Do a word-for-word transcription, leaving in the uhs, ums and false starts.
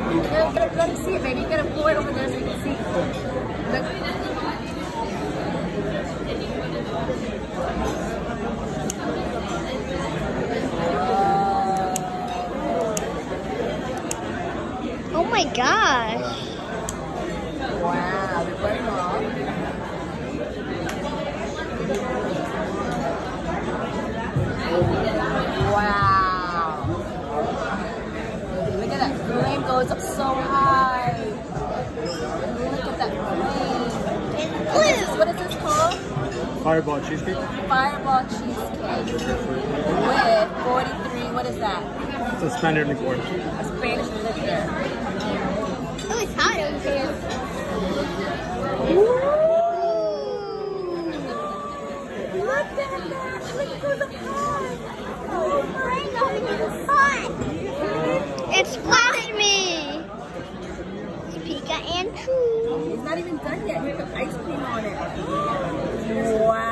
Let, let me see it, baby. You gotta pour it over there so you can see. Look. Oh my gosh. Wow, they're burning off. Wow. Look at that flame goes up so high. Look at that flame. What is this, what is this called? Fireball cheesecake. Fireball cheesecake. With forty-three, what is that? It's a Spanish liqueur. A Spanish liqueur. Oh, it's hot over here. Ooh. Look at that. Look at the hot. Oh my God, it's hot. It splashed me. It's Pika Achu. It's not even done yet. We put ice cream on it. Wow.